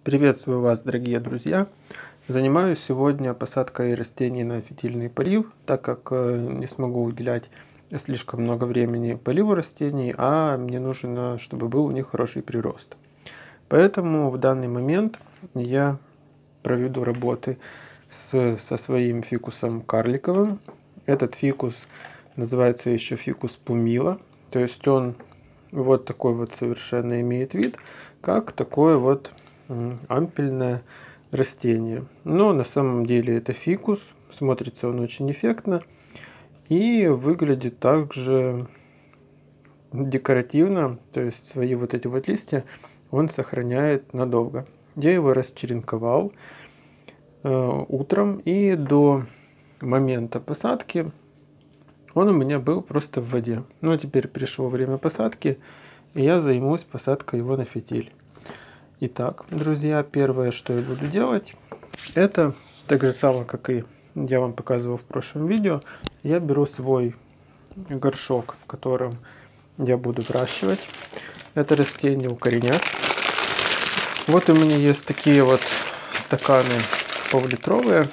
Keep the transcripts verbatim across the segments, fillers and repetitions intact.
Приветствую вас, дорогие друзья! Занимаюсь сегодня посадкой растений на фитильный полив, так как не смогу уделять слишком много времени поливу растений, а мне нужно, чтобы был у них хороший прирост. Поэтому в данный момент я проведу работы с, со своим фикусом карликовым. Этот фикус называется еще фикус пумила, то есть он вот такой вот совершенно имеет вид, как такое вот ампельное растение. Но на самом деле это фикус, смотрится он очень эффектно и выглядит также декоративно, то есть свои вот эти вот листья он сохраняет надолго. Я его расчеренковал э, утром, и до момента посадки он у меня был просто в воде. Но теперь пришло время посадки, и я займусь посадкой его на фитиль. Итак, друзья, первое, что я буду делать, это так же самое, как и я вам показывал в прошлом видео. Я беру свой горшок, в котором я буду выращивать это растение, укоренять. Вот у меня есть такие вот стаканы пол-литровые.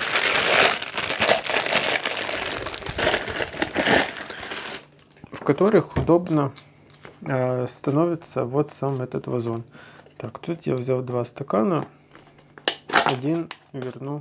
В которых удобно э, становится вот сам этот вазон. Так, тут я взял два стакана, один верну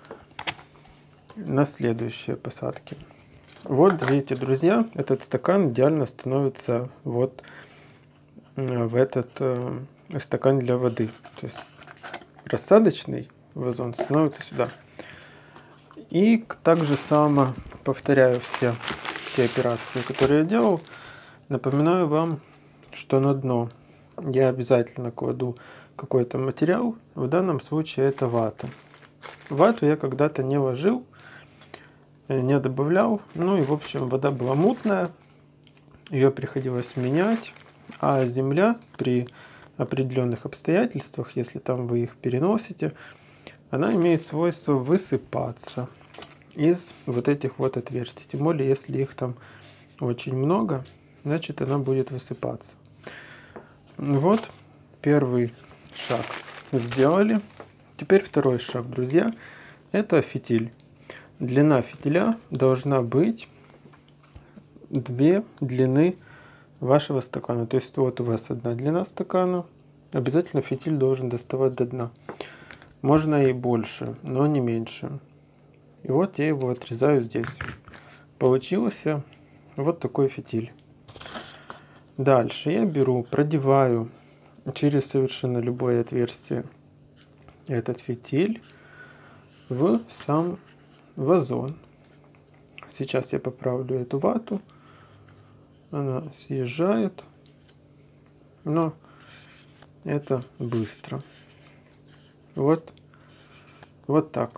на следующие посадки. Вот, видите, друзья, этот стакан идеально становится вот в этот э, стакан для воды. То есть рассадочный вазон становится сюда. И так же само повторяю все те операции, которые я делал. Напоминаю вам, что на дно я обязательно кладу какой-то материал. В данном случае это вата. Вату я когда-то не ложил, не добавлял. Ну и в общем вода была мутная, ее приходилось менять. А земля при определенных обстоятельствах, если там вы их переносите, она имеет свойство высыпаться из вот этих вот отверстий. Тем более, если их там очень много, значит она будет высыпаться. Вот первый шаг сделали. Теперь второй шаг, друзья, это фитиль. Длина фитиля должна быть две длины вашего стакана. То есть вот у вас одна длина стакана. Обязательно фитиль должен доставать до дна. Можно и больше, но не меньше. И вот я его отрезаю здесь. Получился вот такой фитиль. Дальше я беру, продеваю через совершенно любое отверстие этот фитиль в сам вазон. Сейчас я поправлю эту вату. Она съезжает, но это быстро. Вот, вот так.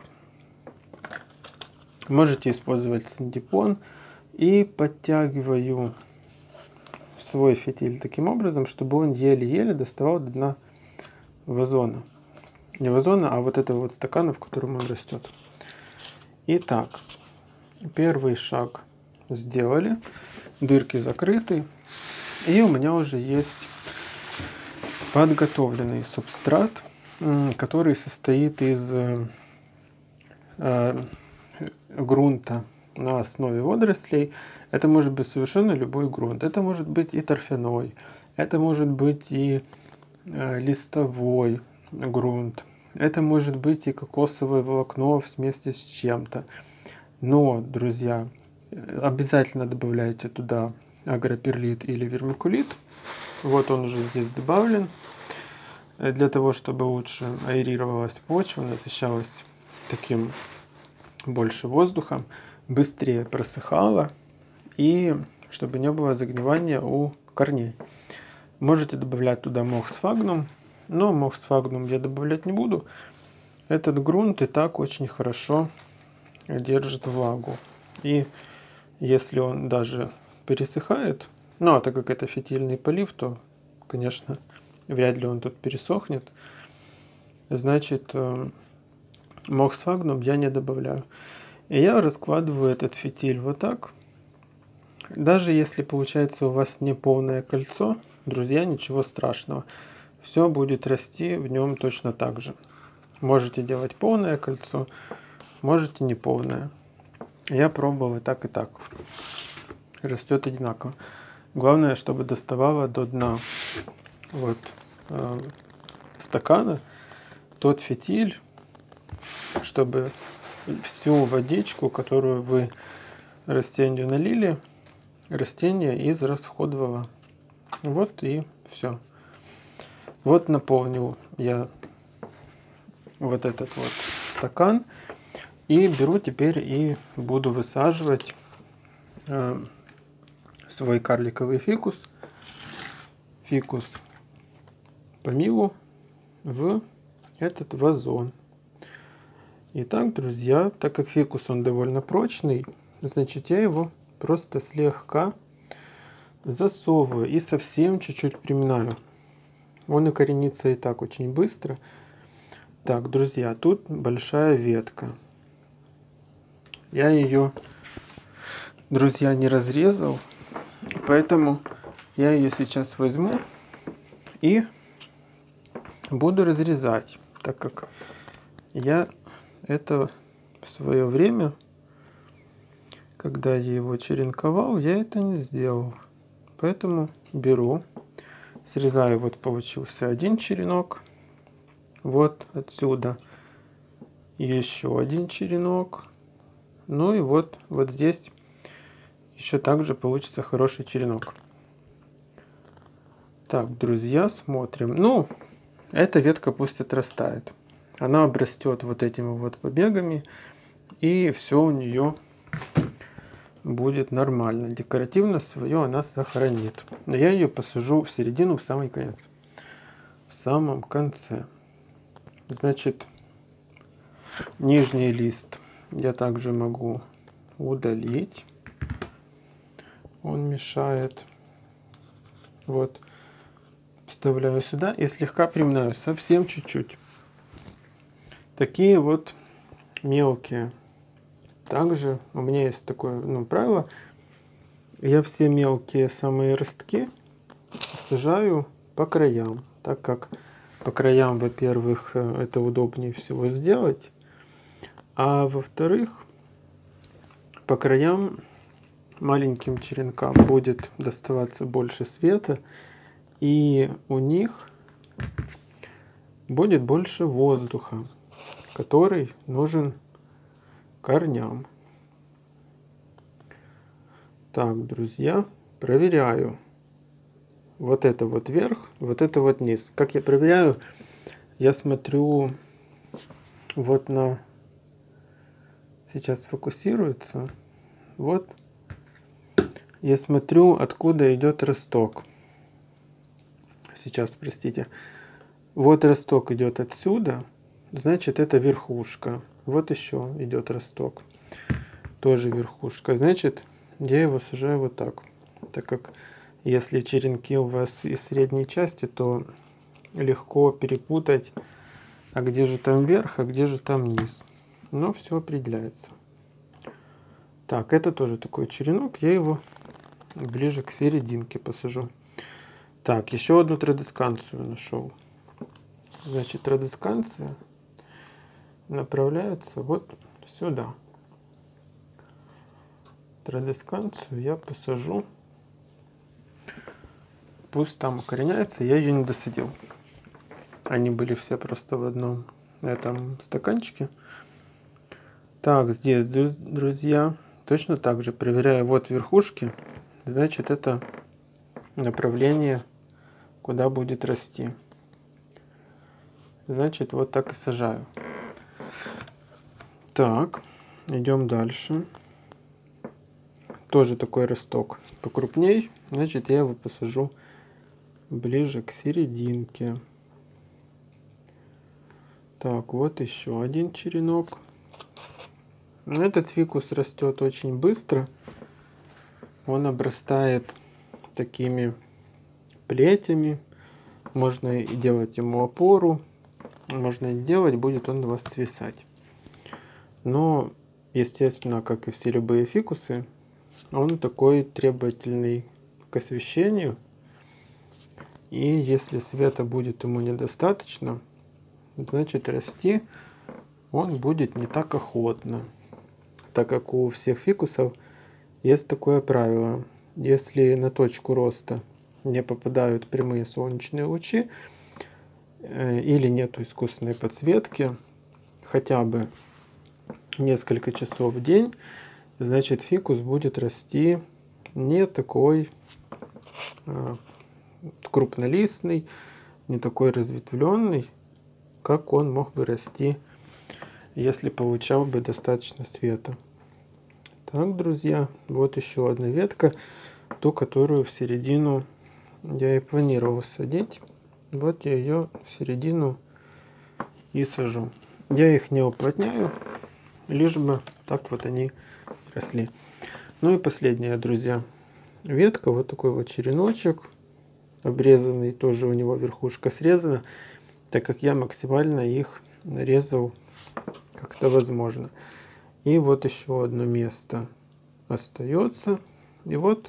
Можете использовать синтепон. И подтягиваю свой фитиль таким образом, чтобы он еле-еле доставал до дна вазона. Не вазона, а вот этого вот стакана, в котором он растет. Итак, первый шаг сделали. Дырки закрыты. И у меня уже есть подготовленный субстрат, который состоит из э, грунта на основе водорослей. Это может быть совершенно любой грунт. Это может быть и торфяной, это может быть и э, листовой грунт, это может быть и кокосовое волокно вместе с чем-то. Но, друзья, обязательно добавляйте туда агроперлит или вермикулит. Вот он уже здесь добавлен. Для того, чтобы лучше аэрировалась почва, насыщалась таким больше воздухом, быстрее просыхала и чтобы не было загнивания у корней. Можете добавлять туда мох сфагнум, но мох сфагнум я добавлять не буду. Этот грунт и так очень хорошо держит влагу. И если он даже пересыхает, ну а так как это фитильный полив, то, конечно, вряд ли он тут пересохнет. Значит, мох сфагнум я не добавляю. И я раскладываю этот фитиль вот так. Даже если получается у вас не полное кольцо, друзья, ничего страшного. все будет расти в нем точно так же. Можете делать полное кольцо, можете не полное. Я пробовал и так, и так. Растет одинаково. Главное, чтобы доставало до дна вот, э, стакана тот фитиль, чтобы всю водичку, которую вы растению налили, растение израсходовало. Вот и все. Вот наполнил я вот этот вот стакан. И беру теперь и буду высаживать э, свой карликовый фикус, фикус помилу, в этот вазон. Итак, друзья, так как фикус он довольно прочный, значит я его просто слегка засовываю и совсем чуть-чуть приминаю. Он укоренится и так очень быстро. Так, друзья, тут большая ветка. Я ее, друзья, не разрезал, поэтому я ее сейчас возьму и буду разрезать, так как я это в свое время, когда я его черенковал, я это не сделал. Поэтому беру, срезаю, вот получился один черенок, вот отсюда еще один черенок. Ну и вот, вот здесь еще также получится хороший черенок. Так, друзья, смотрим. Ну, эта ветка пусть отрастает. Она обрастет вот этими вот побегами, и все у нее будет нормально. Декоративно свое она сохранит. Я ее посажу в середину, в самый конец. В самом конце. Значит, нижний лист я также могу удалить. Он мешает. Вот. Вставляю сюда и слегка приминаю. Совсем чуть-чуть. Такие вот мелкие. Также у меня есть такое, ну, правило. Я все мелкие самые ростки сажаю по краям. Так как по краям, во-первых, это удобнее всего сделать. А во-вторых, по краям маленьким черенкам будет доставаться больше света, и у них будет больше воздуха, который нужен корням. Так, друзья, проверяю. Вот это вот вверх, вот это вот низ. Как я проверяю? Я смотрю вот на... Сейчас фокусируется. Вот. Я смотрю, откуда идет росток. Сейчас, простите. Вот росток идет отсюда. Значит, это верхушка. Вот еще идет росток. Тоже верхушка. Значит, я его сажаю вот так. Так как если черенки у вас из средней части, то легко перепутать, а где же там верх, а где же там низ. Но все определяется. Так, это тоже такой черенок. Я его ближе к серединке посажу. Так, еще одну традесканцию нашел. Значит, традесканция направляется вот сюда. Традесканцию я посажу. Пусть там укореняется. Я ее не досадил. Они были все просто в одном этом стаканчике. Так, здесь, друзья, точно так же проверяю. Вот верхушки. Значит, это направление, куда будет расти. Значит, вот так и сажаю. Так, идем дальше. Тоже такой росток покрупней. Значит, я его посажу ближе к серединке. Так, вот еще один черенок. Этот фикус растет очень быстро. Он обрастает такими плетями. Можно и делать ему опору. Можно и делать, будет он у вас свисать. Но, естественно, как и все любые фикусы, он такой требовательный к освещению. И если света будет ему недостаточно, значит расти он будет не так охотно. Так как у всех фикусов есть такое правило. Если на точку роста не попадают прямые солнечные лучи э, или нет искусственной подсветки, хотя бы несколько часов в день, значит фикус будет расти не такой э, крупнолистный, не такой разветвленный, как он мог бы расти, если получал бы достаточно света. Так, друзья, вот еще одна ветка, ту, которую в середину я и планировал садить. Вот я ее в середину и сажу. Я их не уплотняю, лишь бы так вот они росли. Ну и последняя, друзья, ветка, вот такой вот череночек, обрезанный, тоже у него верхушка срезана, так как я максимально их нарезал как-то возможно. И вот еще одно место остается. И вот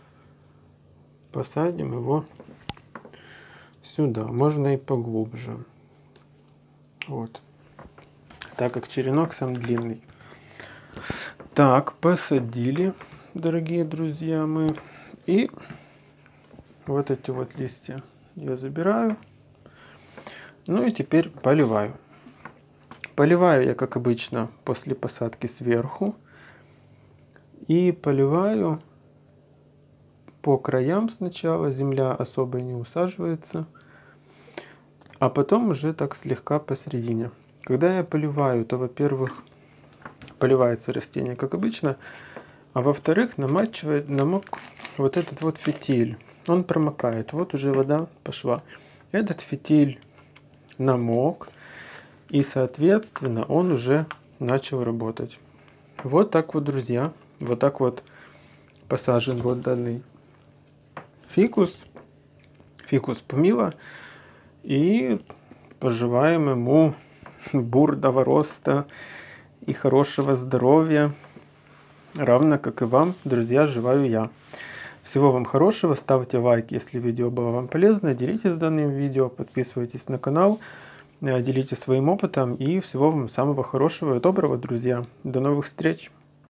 посадим его сюда. Можно и поглубже. Вот. Так как черенок сам длинный. Так, посадили, дорогие друзья мои. И вот эти вот листья я забираю. Ну и теперь поливаю. Поливаю я, как обычно, после посадки сверху. И поливаю по краям сначала. Земля особо не усаживается. А потом уже так слегка посередине. Когда я поливаю, то, во-первых, поливается растение, как обычно. А во-вторых, намачивает, намок вот этот вот фитиль. Он промокает. Вот уже вода пошла. Этот фитиль намок. И, соответственно, он уже начал работать. Вот так вот, друзья. Вот так вот посажен вот данный фикус. Фикус помила. И пожелаем ему бурного роста и хорошего здоровья. Равно как и вам, друзья, желаю я. Всего вам хорошего. Ставьте лайк, если видео было вам полезно. Делитесь данным видео. Подписывайтесь на канал. Делитесь своим опытом и всего вам самого хорошего и доброго, друзья. До новых встреч!